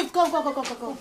wait, come.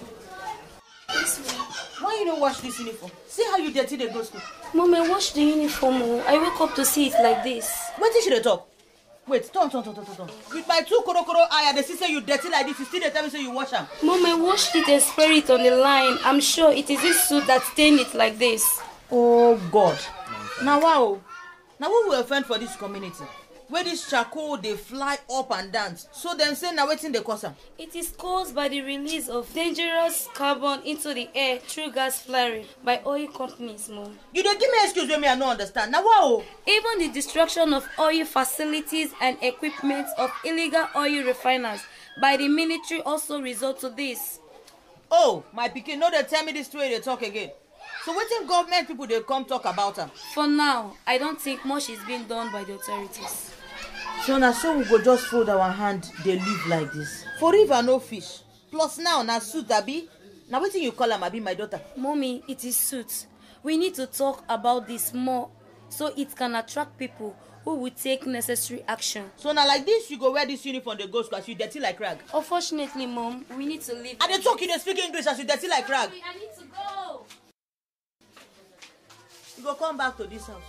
Why you don't wash this uniform? See how you dirty the go school. Mom, I washed the uniform. I woke up to see it like this. What is the top? Wait, turn. With my 2 korokoro eye, the sister you dirty like this, you still tell me say you wash them. Mom, I washed it and spray it on the line. I'm sure it is this suit that stained it like this. Oh God. Now wow. Now who will offend for this community? Where this charcoal they fly up and down. So them say now waiting the cause. It is caused by the release of dangerous carbon into the air through gas flaring by oil companies, Mom. You don't give me excuse when me I don't understand. Now wow. Even the destruction of oil facilities and equipment of illegal oil refiners by the military also result to this. Oh, my pikin, no they tell me this way they talk again. So waiting government people they come talk about them. For now, I don't think much is being done by the authorities. So now we go just fold our hand, they live like this. For river no fish. Plus now Soot abi. Now what you call am abi my daughter? Mommy, it is Soot. We need to talk about this more so it can attract people who will take necessary action. So now like this you go wear this uniform they go school as you dirty like rag. Unfortunately, Mom, we need to leave. And they talk you they speak English as you dirty like rag. Mommy, I need to go. You go come back to this house.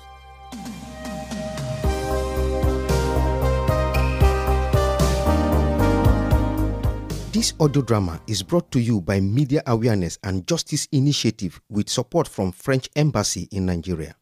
This audio drama is brought to you by Media Awareness and Justice Initiative with support from French Embassy in Nigeria.